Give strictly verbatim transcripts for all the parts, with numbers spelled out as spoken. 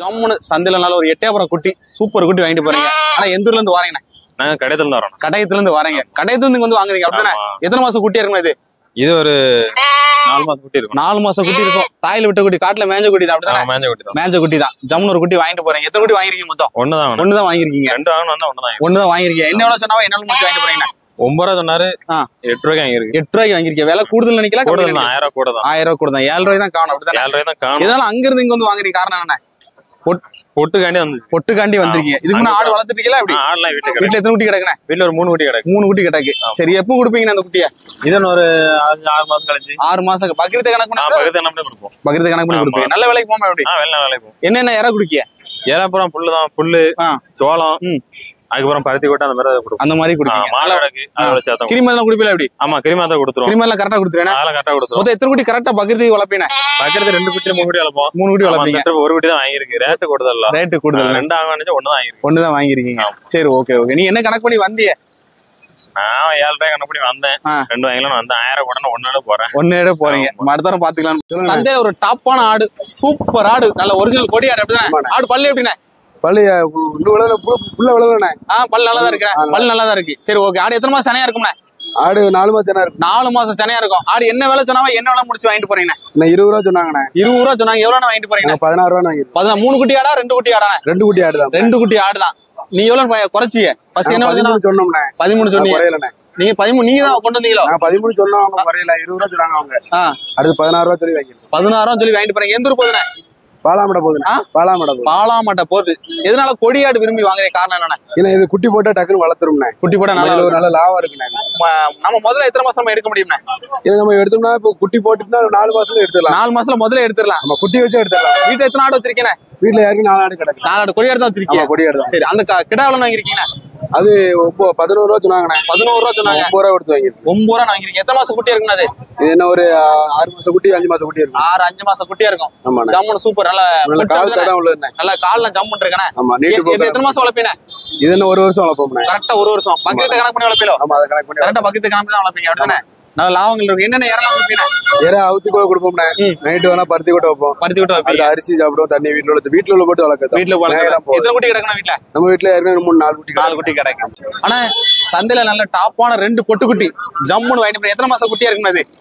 ஜம்முன்னு சந்தையில நல்ல ஒரு எட்டயபுரம் குட்டி சூப்பர் குட்டி வாங்கிட்டு போறீங்க. ஆனா எந்த ஊர்ல இருந்து வரீங்க? நாங்க கடையத்துல இருந்து வரோம். கடையத்துல இருந்து வரீங்க. கடையத்துல இருந்து வந்து வாங்குறீங்க அப்படிதானே? எத்தனை மாசம் குட்டியா இருக்கும் இது? இது ஒரு நாலு மாசம் குட்டி இருக்கும். நாலு மாசம் குட்டி இருக்கும். தாயில விட்ட குட்டி, காட்டுல மேஞ்ச குட்டி தான் அப்படிதானே? மேஞ்ச குட்டி தான். மேஞ்ச குட்டி தான். ஜம்முன்னு ஒரு குட்டி வாங்கிட்டு போறீங்க. எத்தனை குட்டி வாங்கிருக்கீங்க மொத்தம்? ஒண்ணுதான். ஒண்ணுதான் வாங்கிருக்கீங்க. ரெண்டு வாங்கணும் வந்தா ஒண்ணுதான். ஒண்ணுதான் வாங்கிருக்கீங்க. என்ன எவ்வளவு சொன்னாவோ என்ன முடிச்சு வாங்கிட்டு போறீங்க? ஒன்பது ரூபா சொன்னாரு. எட்டு ரூபாய்க்கு வாங்கிருக்கு. எட்டு ரூபாய்க்கு வாங்கிருக்கீங்க. விலை கூடுதல் நினைக்கலாம். ஆயிரம் ரூபாய் கூட தான். ஆயிரம் ரூபாய் கூட தான். ஏழு ரூபாய் தான் காணும் அப்படிதான். ஏழு ரூபாய் தான் காணும். இதனால அங்க இருந்து இங்க வந்து வாங்குறீங்க காரணம் என்ன? பொட்டுக்காண்டி வந்து பொட்டுக்காண்டி வந்திருக்கீங்க. இதுக்கு முன்னாடி ஆடு வளர்த்துட்டீங்களா? அப்படி ஆடுலாம் வீட்டுல வீட்டுல எத்தனை குட்டி கிடக்குனே? வீட்டுல ஒரு மூணு குட்டி கிடக்கு. மூணு குட்டி கிடக்கு. சரி, எப்போ கொடுப்பீங்க அந்த குட்டியை? இதன் ஒரு ஆறு மாசம் கழிச்சு. ஆறு மாசம் பகிர்ந்து கணக்கு பண்ணி பகிர்ந்து என்ன பண்ணி கொடுப்போம். பகிர்ந்து கணக்கு பண்ணி கொடுப்பீங்க. நல்ல விலைக்கு போமா? எப்படி நல்ல விலைக்கு போகும். என்னென்ன இற குடிக்கிய? ஏறாப்புறம் புல்லுதான். புல்லு, சோளம், அதுக்கப்புறம் பருத்தி கொட்டை அந்த மாதிரி கொடுக்கும். அந்த மாதிரி குடிப்பீங்க. மாலை கிடக்கு. கிருமி எல்லாம் குடிப்பீங்களா? எப்படி? ஆமா, கிருமி தான் கொடுத்துரும். கிருமி எல்லாம் கரெக்டா கொடுத்துருவேன். அதெல்லாம் கரெக்டா கொடுத்துரும். மொத்தம் எத்தனை குட்டி கரெக்டா பகிர்ந்து வளர்ப்பீங்க? பகிர்ந்து ரெண்டு குட்டி மூணு குட்டி வளர்ப்போம். மூணு குட்டி வளர்ப்பீங்க. ஒரு குட்டி தான் வாங்கிருக்கு. ரேட்டு கூடுதல். ரேட்டு கூடுதல். ரெண்டு வாங்கினு ஒண்ணுதான் வாங்கிருக்கு. ஒண்ணுதான் வாங்கிருக்கீங்க. சரி, ஓகே ஓகே. நீ என்ன கணக்கு பண்ணி வந்திய? நான் ஏழு ரூபாய் கணக்கு பண்ணி வந்தேன். ரெண்டு வாங்கலாம் வந்தேன். ஆயிரம் கூட ஒன்னோட போறேன். ஒன்னோட போறீங்க. அடுத்த வாரம் பாத்துக்கலாம். சந்தையில ஒரு டாப்பான ஆடு, சூப்பர் ஆடு, நல்ல ஒரிஜினல் கொடி ஆடு அப்படிதானே? ஆடு பல்லு எப்படிண்ணே? பல்லு புள்ள விளவுண்ணே. ஆஹ் பல்லு நல்லா தான் இருக்கிறேன். பல்லு நல்லா தான் இருக்கு. சரி, ஓகே. ஆடு எத்தனை மாசம் சனையா இருக்கும்ண்ணே? ஆடு நாலு மாசம் சனையா இருக்கும். நாலு மாசம் சனையா இருக்கும். ஆடு என்ன விலை சொன்னாவோ என்ன விலை முடிச்சு வாங்கிட்டு போறீங்க? இருபது ரூபா சொன்னாங்கண்ணே. இருபது ரூபா சொன்னாங்க. எவ்வளவு வாங்கிட்டு போறீங்க? பதினாறு ரூபா வாங்கி. பதினாறு. மூணு குட்டி ஆடா ரெண்டு குட்டி ஆடா? ரெண்டு குட்டி ஆடு தான். ரெண்டு குட்டி ஆடு தான். நீ எவ்வளவு குறைச்சிய? ஃபர்ஸ்ட் என்ன சொன்னோம்ண்ணே? பதிமூணு சொன்னீங்க. நீங்க பதிமூணு நீங்க தான் கொண்டு வந்தீங்களோ? பதிமூணு சொன்னோம். அவங்க வரையில இருபது ரூபா சொன்னாங்க அவங்க. அடுத்து பதினாறு ரூபா சொல்லி வாங்கி. பதினாறு ரூபா சொல்லி வாங்கிட்டு போறீங்க. எந்த ஊர் போதுண்ணே? பாலாமடை போகுது. பாலாமடை பாலாமட்டை போகுது. எதனால கொடியாடு விரும்பி வாங்குற காரணம் என்னன்னா? ஏன்னா இது குட்டி போட்டா டக்குன்னு வளர்த்துரும்ண்ணே. குட்டி போட்டா நல்ல ஒரு நல்ல லாபம் இருக்குண்ணே. நம்ம முதல்ல எத்தனை மாசம் எடுக்க முடியும்ண்ணே? இது நம்ம எடுத்தோம்னா இப்போ குட்டி போட்டுட்டுனா நாலு மாசத்துல எடுத்துடலாம். நாலு மாசத்துல முதல்ல எடுத்துடலாம். நம்ம குட்டி வச்சு எடுத்துடலாம். வீட்டுல எத்தனை ஆடு வச்சிருக்கேன்? வீட்டுல யாருக்கு நாலு ஆடு கிடக்கு. நாலு ஆடு கொடியாடு தான் வச்சிருக்கீங்க. கொடியாடு தான். சரி, அந்த கிடா எவ்வளவு வாங்கிருக்கீங்க? அது பதினோரு ரூபா சொன்னாங்கண்ணே. பதினோரு ரூபா சொன்னாங்க. ஒன்பது ரூபா கொடுத்து வாங்கிருக்கு. ஒன்பது ரூபா வாங்கிருக்கீங்க. எத்தனை மாசம் குட்டியா இருக்குண்ணா? அது என்ன ஒரு ஆறு மாசம் குட்டி அஞ்சு மாசம் குட்டி இருக்கும். ஆறு அஞ்சு மாசம் குட்டியா இருக்கும். ஜம்முன்னு சூப்பர். நல்ல நல்ல கால் தடம் உள்ளதுண்ணே. நல்ல கால்ல ஜம்முன்னு இருக்கேன். ஆமா, நீட்டு. எத்தனை மாசம் வளர்ப்பீங்க? இது என்ன ஒரு வருஷம் வளர்ப்போம்ண்ணே. கரெக்டா ஒரு வருஷம். பக்கத்து கணக்கு பண்ணி வளர்ப்பீங்களோ? ஆமா, அதை கணக்கு பண்ணி கரெக்டா பக்கத்து கணக்கு தான் வளர்ப்பீங்க அப்படிதானே? நல்ல லாபங்கள் இருக்கு. என்னென்ன இறலாம் கொடுப்பீங்க? இற அவுத்தி கூட கொடுப்போம்ண்ணே. நைட்டு வேணா பருத்தி கூட வைப்போம். பருத்தி கூட வைப்பீங்க. அரிசி சாப்பிடுவோம். தண்ணி வீட்டுல உள்ள வீட்டுல உள்ள போட்டு வளர்க்குறது. வீட்டுல வளர்க்கலாம். எத்தனை குட்டி கிடக்கணும் வீட்டுல? நம்ம வீட்டுல ஏற்கனவே மூணு நாலு குட்டி நாலு குட்டி கிடக்கும். ஆனா சந்தையில நல்ல டாப்பான ரெண்டு பொட்டு குட்டி ஜம்முன்னு வாங்கிட்டு. எத்தனை மாசம் குட்டியா இருக்குன்னு? அது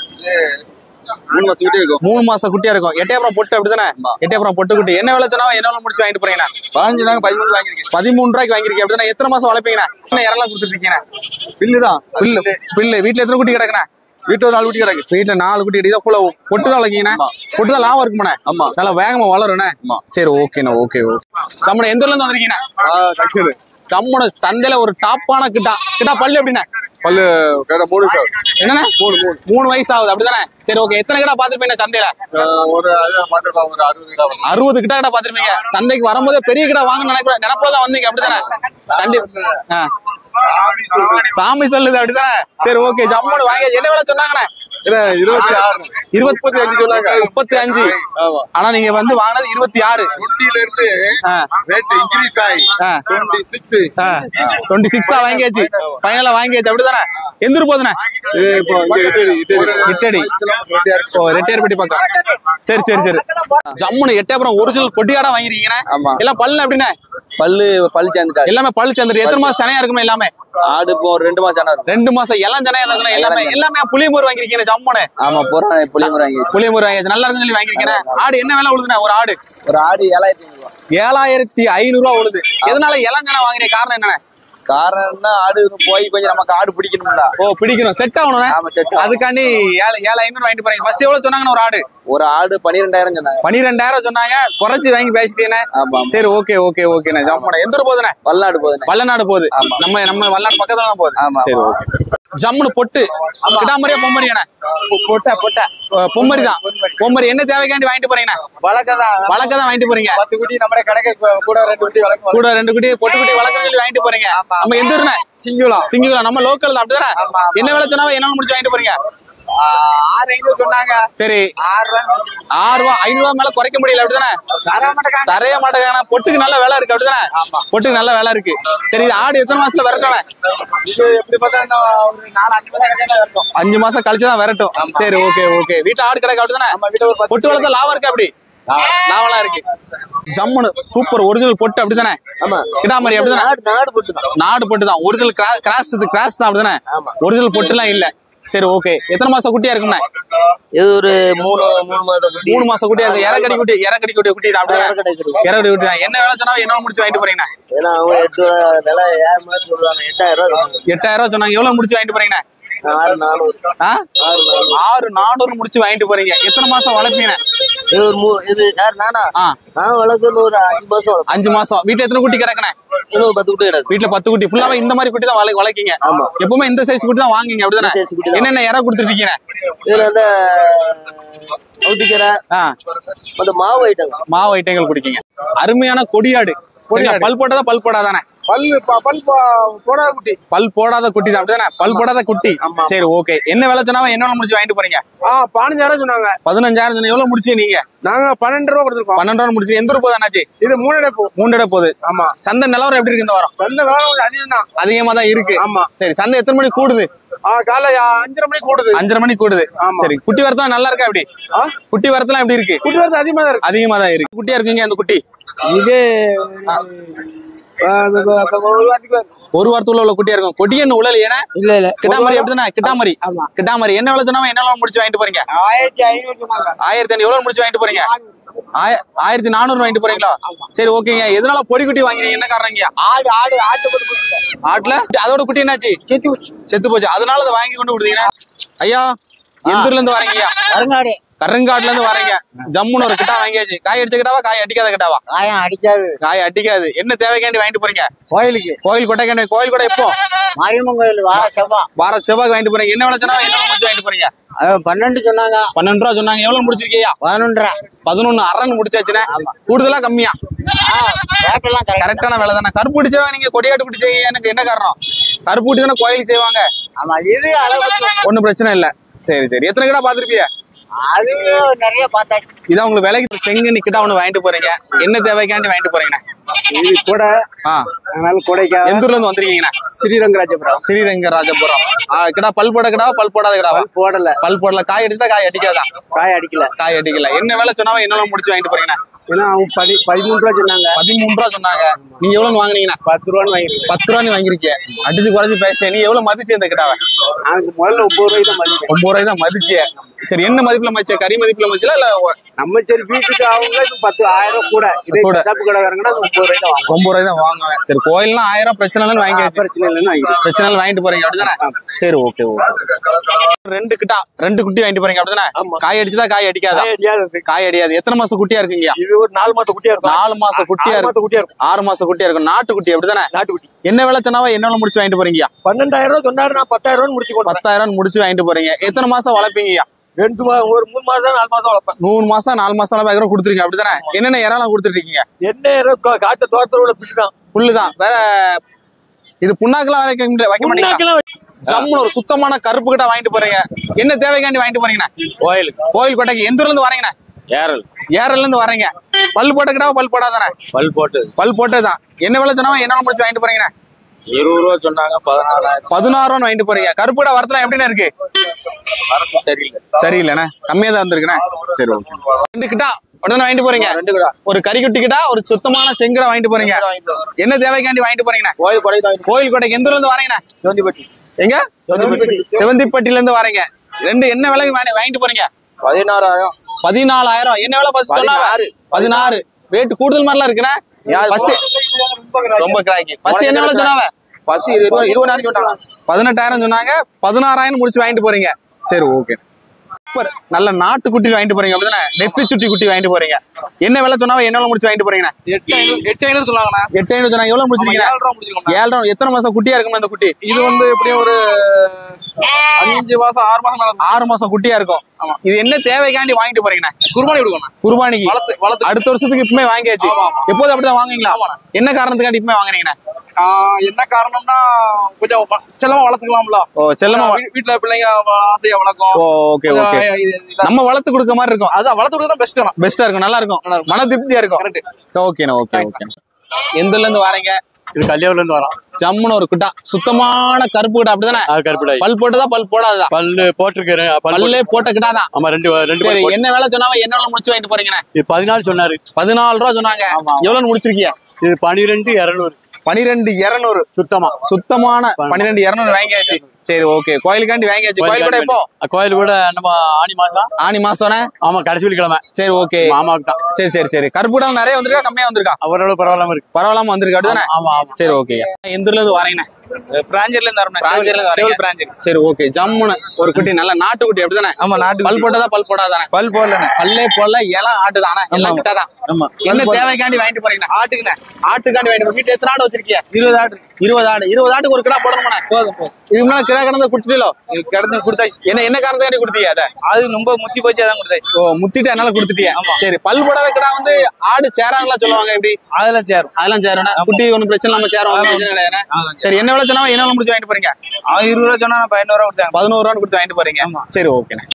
மூணு மாசம் குட்டி இருக்கும். மூணு மாசம் குட்டியா இருக்கும். எட்டயபுரம் பொட்டு அப்படிதானே? எட்டயபுரம் பொட்டு குட்டி. என்ன விலை சொன்னாவோ என்ன விலை முடிச்சு வாங்கிட்டு போறீங்களா? பதினஞ்சு நாங்க பதிமூணு வாங்கிருக்கேன். பதிமூணு ரூபாய்க்கு வாங்கிருக்கீங்க அப்படிதானே? எத்தனை மாசம் வளர்ப்பீங்க? என்ன இறலாம் கொடுத்துருக்கீங்க? பில்லுதான். பில்லு பில்லு. வீட்டுல எத்தனை குட்டி கிடக்குண்ணே? வீட்டுல நாலு குட்டி கிடக்கு. வீட்டுல நாலு குட்டி இதான் ஃபுல்லா பொட்டு தான் வளர்க்கீங்கண்ணே. பொட்டு தான் லாபம் இருக்குமாண்ணே? ஆமா, நல்லா வேகமா வளருண்ணே. சரி, ஓகேண்ணா. Okay okay. சம்மட எந்த ஊர்ல இருந்து வந்திருக்கீங்கண்ணே? சம்மட சந்தையில ஒரு டாப்பான கிட்டா. கிட்டா பல்லு எப்படிண்ணே? பல்லு மூணு வயசு. என்னண்ணே? மூணு மூணு மூணு வயசு ஆகுது அப்படிதானே? சரி, ஓகே. எத்தனை கிட்ட பாத்துருப்பீங்க சந்தையில? ஒரு ஒரு அறுபது கிட்ட அறுபது கிட்ட கிட்ட பாத்துருப்பீங்க. சந்தைக்கு வரும்போதே பெரிய கிட்ட வாங்க நினைக்கிற நினைப்பதான் வந்தீங்க அப்படிதானே? கண்டிப்பா சாமி சொல்லுது அப்படிதானே? சரி, ஓகே. ஜம்முன்னு வாங்கி. என்ன வேலை சொன்னாங்கண்ணே? இருபத்தி ஆறு இருபத்தி அஞ்சு சொன்னாங்க. முப்பத்தி அஞ்சு. ஆனா நீங்க வந்து வாங்கினது இருபத்தி ஆறு. டுவெண்ட்டில இருந்து ரேட் இன்கிரீஸ் ஆகி டுவெண்ட்டி சிக்ஸ் டுவெண்ட்டி சிக்ஸா வாங்கியாச்சு. ஃபைனலா வாங்கியாச்சு அப்படிதானே? எந்த ஊர் போதுண்ணே? இட்டடி. ரெட்டியார்பட்டி பக்கம். சரி சரி சரி. ஜம்முன்னு எட்டயபுரம் ஒரிஜினல் கொட்டியாடா வாங்கிருக்கீங்க. எல்லாம் பல்லு எப்படிண்ணே? பல்லு பல்லு சேர்ந்துட்டா. எல்லாமே பல்லு சேர்ந்துட்டு. எத்தனை மாசம் சனையா இருக்குமே? எல்லாமே ஆடு இப்போ ரெண்டு மாசம் இருக்கும். ரெண்டு மாசம் எல்லாம் சனையா இருக்கணும். எல்லாமே எல்லாமே புளியமூர் வாங்கிருக்கீங்க ஜம்முன்னு. ஆமா, போறா புளியமூர் வாங்கி. புளியமூர் வாங்கி நல்லா இருக்குன்னு சொல்லி வாங்கிருக்கீங்க. ஆடு என்ன விலை உழுதுண்ணே? ஒரு ஆடு ஒரு ஆடு ஏழாயிரத்தி ஐநூறு ரூபா. ஏழாயிரத்தி ஐநூறு ரூபா உழுது. எதனால இளஞ்சனை வாங்குற காரணம் என்னண்ணே? காரணம்னா ஆடு போய் கொஞ்சம் நமக்கு ஆடு பிடிக்கணும்ல. ஓ, பிடிக்கணும். செட் ஆகணும். ஆமா, செட். அதுக்காண்டி ஏழு ஏழு ஐநூறு வாங்கிட்டு போறீங்க. ஃபர்ஸ்ட் எவ்வளவு சொன்னாங்கன்னு? ஒரு ஆடு ஒரு ஆடு பன்னிரெண்டாயிரம் சொன்னாங்க. பன்னிரெண்டாயிரம் சொன்னாங்க. குறைச்சு வாங்கி பேசிட்டேனே. சரி, ஓகே ஓகே ஓகேண்ணே. ஜம்முன்னு எந்த ஊர் போதுண்ணே? வல்லநாடு போகுது. வல்லநாடு போகுது. நம்ம நம்ம வல்லநாடு பக்கத்துல தான் போகுது. சரி, ஓகே. ஜம்முன்னு பொட்டு கிடாமரியா பொம்மரியாண்ணே? பொட்டா பொட்டா பொம்மரி தான். பொம்மரி என்ன தேவைக்காண்டி வாங்கிட்டு போறீங்கண்ணா? வழக்கதான். வழக்கதான் வாங்கிட்டு போறீங்க. பத்து குட்டி நம்ம கடைக்கு கூட ரெண்டு குட்டி வளர்க்கும். கூட ரெண்டு குட்டி பொட்டு குட்டி வளர்க்கணும் சொல்லி வாங்கிட்டு போறீங்க. நம்ம எந்த ஊருண்ணே? சிங்குளம். சிங்குளம். நம்ம லோக்கல் தான் அப்படிதானே? என்ன விலை சொன்னாவோ என்ன முடிச்சு வாங்கிட்டு போறீங்க? ஆறு ஐநூறு சொன்னாங்க. சரி, ஆறு ரூபா ஆறு ரூபா ஐநூறு ரூபா மேல குறைக்க முடியல அப்படிதானே? தரைய மாட்டேங்க. பொட்டுக்கு நல்ல வேலை இருக்கு அப்படிதானே? பொட்டுக்கு நல்ல வேலை இருக்கு. சரி, இது ஆடு எத்தனை மாசத்துல விரட்டணும்? எப்படி பார்த்தா ஒரு நாலு அஞ்சு மாசம் அஞ்சு மாசம் கழிச்சுதான் விரட்டும். சரி, ஓகே ஓகே. வீட்டுல ஆடு கிடக்கு அப்படிதானே? பொட்டு வளர்த்த லாபம் இருக்கு அப்படி? லாவெல்லாம் இருக்கு. ஜம்முனு சூப்பர் ஒரிஜினல் பொட்டு அப்படிதானே? ஆமா. கிடாமரி அப்படிதானே? நாடு பொட்டு தான். நாடு பொட்டு தான். ஒரிஜினல் கிராஸ் இது கிராஸ் தான் அப்படிதானே? ஒரிஜினல் பொட்டு எல்லாம் இல்ல. சரி ஓகே. எத்தனை மாசம் குட்டியா இருக்கும்ண்ணே? இது ஒரு மூணு மூணு மாசம் குட்டி. மூணு மாசம் குட்டியா இருக்கு. இறக்கடி குட்டி இறக்கடி குட்டி குட்டி தான் அப்படியே. இறக்கடி குட்டி தான். என்ன வேலை சொன்னா என்ன முடிச்சு வாங்கிட்டு போறீங்கண்ணா? ஏன்னா அவங்க எட்டு விலை ஏழு மாசம் சொல்லுவாங்க. எட்டாயிரம் ரூபாய். எட்டாயிரம் ரூபாய் சொன்னாங்க. எவ்வளவு முடிச்சு வாங்கிட்டு போறீங்கண்ணா? ஆறு நானூறு. ஆறு நானூறு முடிச்சு வாங்கிட்டு போறீங்க. எத்தனை மாசம் வளர்ப்பீங்க? இது ஒரு மூணு இது யார் நானா? நான் வளர்க்கணும் ஒரு அஞ்சு மாசம். அஞ்சு மாசம். வீட்டுல எத்தனை குட்டி கிடக்குண்ணே? இன்னும் பத்து குட்டி கிடக்கு. வீட்டுல பத்து குட்டி ஃபுல்லாவே இந்த மாதிரி குட்டி தான் வள வளர்க்கீங்க. ஆமா. எப்பவுமே இந்த சைஸ் குட்டி தான் வாங்குங்க அப்படிதானே? என்னென்ன இறை கொடுத்துருக்கீங்க? இதுல வந்து அவுட்டிக்கரை அந்த மாவு ஐட்டம் மாவு ஐட்டங்கள் குடிக்கீங்க. அருமையான கொடியாடு. பல் போட்டதா பல் போடாதானே? பல் பல் போடாத குட்டி. பல் போடாத குட்டி தான் அப்படிதானே? பல் போடாத குட்டி. சரி ஓகே. என்ன விலை சொன்னாவ என்ன முடிச்சு வாங்கிட்டு போறீங்க? ஆஹ் பதினஞ்சாயிரம் சொன்னாங்க. பதினஞ்சாயிரம் சொன்ன. எவ்வளவு முடிச்சு நீங்க? நாங்க பன்னெண்டு ரூபா கொடுத்துருக்கோம். பன்னெண்டு ரூபா முடிச்சு. எந்த ரூபா தானாச்சு? இது மூணு இடம் போ மூன்று இடம் போகுது. ஆமா. சந்தை நிலவரம் எப்படி இருக்கு இந்த வாரம்? சந்தை வேலை அதிகம் தான். அதிகமா தான் இருக்கு. ஆமா. சரி சந்தை எத்தனை மணிக்கு கூடுது? ஆஹ் காலை அஞ்சரை மணிக்கு கூடுது. அஞ்சரை மணிக்கு கூடுது. சரி குட்டி வரத்தெல்லாம் நல்லா இருக்கா? எப்படி குட்டி வரத்தெல்லாம் எப்படி இருக்கு? குட்டி வரத்து அதிகமா தான் இருக்கு. அதிகமா தான் இருக்கு. குட்டியா இருக்குங்க அந்த குட்டி. இது ஒரு வாரத்துல உள்ள குட்டியா இருக்கும். கொடியன்னு உழல் ஏன்னா இல்ல இல்ல கிட்டாமரி அப்படிதானே? கிட்டாமரி கிட்டாமரி என்ன விலை சொன்னா என்ன முடிச்சு வாங்கிட்டு போறீங்க? ஆயிரத்தி ஐநூறு சொன்னாங்க. ஆயிரத்தி ஐநூறு எவ்வளவு முடிச்சு வாங்கிட்டு போறீங்க? ஆயிரத்தி நானூறு வாங்கிட்டு போறீங்களா? சரி ஓகேங்க. எதனால பொடி குட்டி வாங்கினீங்க? என்ன காரணங்க? ஆடு ஆடு ஆட்டு ஆட்டுல அதோட குட்டி என்னாச்சு? செத்து போச்சு. செத்து போச்சு. அதனால அதை வாங்கி கொண்டு கொடுத்தீங்கன்னா ஐயா எந்த ஊர்ல இருந்து வரீங்க? கருங்காடு. கருங்காட்டுல இருந்து வரீங்க. ஜம்முன்னு ஒரு கிட்டா வாங்கியாச்சு. காய் அடிச்ச கிட்டாவா காய் அடிக்காத கிட்டாவா? காயம் அடிக்காது. காய் அடிக்காது. என்ன தேவைக்காண்டி வாங்கிட்டு போறீங்க? கோயிலுக்கு. கோயில் கொட்டைக்காண்டி. கோயில் கொடை எப்போ? மாரியம்மன் கோயில் வார செவ்வா. வார செவ்வாய்க்கு வாங்கிட்டு போறீங்க. என்ன விலை சொன்னா என்ன முடிச்சு வாங்கிட்டு போறீங்க? பன்னெண்டு சொன்னாங்க. பன்னெண்டு ரூபா சொன்னாங்க. எவ்வளவு முடிச்சிருக்கியா? பதினொன்றரை. பதினொன்னு அரைன்னு முடிச்சாச்சுன்னா கூடுதலா கம்மியா? கரெக்டான வேலை தானே. கருப்பு குடிச்சவா நீங்க கொடியாட்டு குடிச்சீங்க. எனக்கு என்ன காரணம்? கருப்பு குட்டி தானே கோயிலுக்கு செய்வாங்க. ஆமா இது ஒன்னும் பிரச்சனை இல்ல. சரி சரி. எத்தனை கிட்ட பாத்துருப்பிய? அது நிறைய பார்த்தாச்சு. இதான் உங்களுக்கு விலைக்கு செங்கண்ணி கிட்ட ஒண்ணு வாங்கிட்டு போறீங்க. என்ன தேவைக்காண்டி வாங்கிட்டு போறீங்க? இது கூட அதனால கொடைக்கா. எந்த ஊர்ல இருந்து வந்திருக்கீங்கண்ணா? ஸ்ரீரங்கராஜபுரம். ஸ்ரீரங்கராஜபுரம். கிடா பல் போட கிடா பல் போடாத கிடா? பல் போடல. பல் போடல. காய் அடிச்சா காய் அடிக்காதா? காய் அடிக்கல. காய் அடிக்கல. என்ன வேலை சொன்னாவா என்ன முடிச்சு வாங்கிட்டு போறீங்கண்ணா? ஏன்னா அவங்க பதி பதிமூணு ரூபா சொன்னாங்க. பதிமூணு ரூபா சொன்னாங்க. நீங்க எவ்வளவு வாங்குனீங்கன்னா? பத்து ரூபான்னு வாங்கிருக்கேன். பத்து ரூபான்னு வாங்கிருக்கீங்க. அடிச்சு குறைச்சு பேச நீ எவ்வளவு மதிச்சு இந்த கிட்டாவை? எனக்கு முதல்ல ஒன்பது ரூபாய் தான் மதிச்சேன். ஒன்பது ரூபாய் தான் மதிச்சு. சரி என்ன மதிப்புல மதிச்ச? கறி மதிப்புல மதிச்சல இல்ல நம்ம சரி வீட்டுக்கு அவங்க பத்து ஆயிரம் கூட இதே சாப்பு கடை வரங்கன்னா முப்பது ரூபாய் தான் வாங்குவோம். ஒன்பது ரூபாய் தான் வாங்குவேன். சரி கோயில்லாம் ஆயிரம் பிரச்சனை இல்லைன்னு வாங்கியாச்சு. பிரச்சனை இல்லைன்னு வாங்கிடுறேன். பிரச்சனை இல்லை வாங்கிட்டு போறீங்க அப்படிதானே? சரி ஓகே ஓகே. ரெண்டு கிட்டா ரெண்டு குட்டி வாங்கிட்டு போறீங்க அப்படிதானே? காய் அடிச்சதா காய் அடிக்காதா? காய் அடியாது. எத்தனை மாசம் குட்டியா இருக்குங்க? இது ஒரு நாலு மாசம் குட்டியா இருக்கும். நாலு மாசம் குட்டியா இருக்கும். குட்டியா இருக்கும். ஆறு மாசம் குட்டியா இருக்கும். நாட்டு குட்டி அப்படிதானே? நாட்டு குட்டி. என்ன விலை சொன்னாவா என்ன முடிச்சு வாங்கிட்டு போறீங்க? பன்னெண்டாயிரம் ரூபாய் சொன்னாரு. நான் பத்தாயிரம் ரூபாய் முடிச்சு பத்தாயிரம் முடிச்சு வாங்கிட்டு போறீங்க. எத்தனை மாசம் வளர்ப்பீங்க? ரெண்டு ஒரு மூணு மாசம் நாலு மாசம் வளர்ப்பேன். மூணு மாசம் நாலு மாசம் எல்லாம் கொடுத்துருக்கீங்க அப்படிதானே? என்னென்ன இறாலாம் கொடுத்துட்டு இருக்கீங்க? என்ன காட்டு தோட்டத்தோட புல்லுதான். புல்லுதான். வேற இது புண்ணாக்கெல்லாம் வைக்க மாட்டீங்களா? ஜம்முன்னு ஒரு சுத்தமான கருப்பு கிட்ட வாங்கிட்டு போறீங்க. என்ன தேவைக்காண்டி வாங்கிட்டு போறீங்கண்ணா? கோயிலுக்கு. கோயில் கொட்டைக்கு. எந்த ஊர்ல இருந்து வரீங்கண்ணா? ஏரல். ஏரல்ல இருந்து வரீங்க. பல் போட்டுக்கிட்டா பல் போடாதானே? பல் போட்டு. பல் போட்டுதான். என்ன விலை சொன்னா என்ன முடிச்சு வாங்கிட்டு போறீங்கண்ணா? இருபது ரூபா சொன்னாங்க. பதினாறாயிரம். பதினாறு ரூபா வாங்கிட்டு போறீங்க. கருப்பு கிட்ட வரத்துல எப்படின்னா இருக்கு? சரியில்லை. சரியில்லைண்ணா. கம்மியா தான் வந்திருக்குண்ணா. சரி ஓகே. ரெண்டு கிட்டா உடனே வாங்கிட்டு போறீங்க. ரெண்டு கிடா. ஒரு கறி குட்டி கிட்டா ஒரு சுத்தமான செங்கடை வாங்கிட்டு போறீங்க. என்ன தேவைக்காண்டி வாங்கிட்டு போறீங்கண்ணா? கோயில் கொடை. கோயில் கொடைக்கு. எந்த ஊர்ல இருந்து வரீங்கண்ணா? செவந்திப்பட்டி. எங்க? செவந்திப்பட்டில இருந்து வரீங்க. ரெண்டு என்ன விலைக்கு வாங்கிட்டு போறீங்க? பதினாறாயிரம். பதினாலாயிரம். என்ன விலை பஸ் சொன்னாங்க? பதினாறு. ரேட் கூடுதல் மாதிரிலாம் இருக்குண்ணா. ரொம்ப கிராக்கி. பஸ் என்ன விலை சொன்னாங்க? பஸ் இருபதாயிரம் சொன்னாங்க. பதினெட்டாயிரம் சொன்னாங்க. பதினாறாயிரம் முடிச்சு வாங்கிட்டு போறீங்க. சரி ஓகே. சூப்பர். நல்ல நாட்டு குட்டி வாங்கிட்டு போறீங்க அப்படிதானே? நெத்தி சுட்டி குட்டி வாங்கிட்டு போறீங்க. என்ன விலை சொன்னாவா என்ன முடிச்சு வாங்கிட்டு போறீங்கண்ணா? எட்டு ஐநூறு எட்டு ஐநூறு சொன்னாங்கண்ணா. எட்டு ஐநூறு சொன்னாங்க. எவ்வளவு முடிச்சிருக்கீங்க? ஏழு ரூபா. எத்தனை மாசம் குட்டியா இருக்கும் அந்த குட்டி? இது வந்து எப்படியும் ஒரு அஞ்சு மாசம் ஆறு மாசம் ஆறு மாசம் குட்டியா இருக்கும். இது என்ன தேவைக்காண்டி வாங்கிட்டு போறீங்கண்ணா? குர்பானி கொடுக்கணும். குர்பானிக்கு. அடுத்த வருஷத்துக்கு இப்பமே வாங்கியாச்சு. எப்போது அப்படிதான் வாங்குவீங்களா? என்ன காரணத்துக்காண்டி இப்பமே வாங்குறீங்கண்ணா? என்ன காரணம்னா கொஞ்சம் செல்லமா வளர்த்துக்கலாம்ல. ஓ செல்லமா வீட்டுல பிள்ளைங்க ஆசையா வளர்க்கும். Okay okay. நம்ம வளர்த்து கொடுக்க மாதிரி இருக்கும். அதான் வளர்த்து கொடுக்க தான் பெஸ்ட். பெஸ்டா இருக்கும். நல்லா இருக்கும். மன திருப்தியா இருக்கும். ஓகேண்ணா ஓகே ஓகே. எந்த ஊர்ல இருந்து வரீங்க? இது கல்யாணம்ல இருந்து வரோம். ஜம்முன்னு ஒரு குட்டா, சுத்தமான கருப்பு கிட்டா அப்படிதானே? கருப்புடா. பல் போட்டதா பல் போடாதா? பல்லு போட்டிருக்கேன். பல்லே போட்ட கிட்டாதான். ஆமா, ரெண்டு ரெண்டு. சரி, என்ன வேலை சொன்னாவ, என்ன வேலை முடிச்சு வாங்கிட்டு போறீங்கண்ணே? இது பதினாலு சொன்னாரு. பதினாலு ரூபா சொன்னாங்க. எவ்வளவு முடிச்சிருக்கீங்க? இது பனிரெண்டு இருநூறு. பனிரெண்டு இருநூறு சுத்தமா சுத்தமான பன்னிரெண்டு இருநூறு வாங்கியாச்சு. சரி, ஓகே. கோயிலுக்காண்டி வாங்கியாச்சு. கோயில் கூட எப்போ? கோயில் கூட நம்ம ஆனி மாசம். ஆனி மாசம்? ஆமா, கடைசி வெள்ளிக்கிழமை. சரி, ஓகே. ஆமாக்கு தான். சரி சரி சரி. கருப்புடால் நிறைய வந்திருக்கா, கம்மியா வந்திருக்கா? அவரோட பரவாயில்லாம இருக்கு. பரவாயில்லாம வந்திருக்கு அப்படிதானே? ஆமா ஆமா. சரி, ஓகே. எந்த ஊர்ல இருந்து வரீங்கண்ணே? பிராஞ்சர்ல இருந்து வரோம். பிராஞ்சர்ல இருந்து வரீங்க. சரி, ஓகே. ஜம்முன்னு ஒரு குட்டி, நல்ல நாட்டு குட்டி அப்படிதானே? ஆமா, நாட்டு. பல் போட்டதா பல் போடாதானே? பல் போடல. பல்லே போடல, எல்லாம் ஆட்டுதானே? எல்லாம் கிட்டதான். ஆமா. என்ன தேவைக்காண்டி வாங்கிட்டு போறீங்கண்ணா? ஆட்டுக்குண்ணே. ஆட்டுக்காண்டி வாங்கிட்டு. வீட்டு எத்தனை ஆடு வச்சிருக்கீங்க? இருபது ஆடு. இருபது ஆடு. இருபது ஆட்டுக்கு ஒரு கிடா போடணுமா? போதும் போதும். இது முன்னாடி கிடா கிடந்த குடுத்துட்டீங்களோ? கிடந்து கொடுத்தாச்சு. என்ன என்ன காரணத்துக்காண்டி கொடுத்தீங்க அதை? அது ரொம்ப முத்தி போச்சு, அதான் கொடுத்தாச்சு. ஓ, முத்திட்டு அதனால கொடுத்துட்டியா? சரி. பல் போடாத கிடா வந்து ஆடு சேராங்களா சொல்லுவாங்க, எப்படி? அதெல்லாம் சேரும். அதெல்லாம் சேரும். குட்டி ஒன்னும் பிரச்சனை இல்லாம சேரும். சரி, என்ன வேலை சொன்னா என்ன வேலை முடிச்சு வாங்கிட்டு போறீங்க? அவன் இருபது ரூபா சொன்னா பதினோரு ரூபா கொடுத்தாங்க. பதினோரு ரூபா கொடுத்து வாங்கிட்டு போறீங்க. சரி, ஓகே.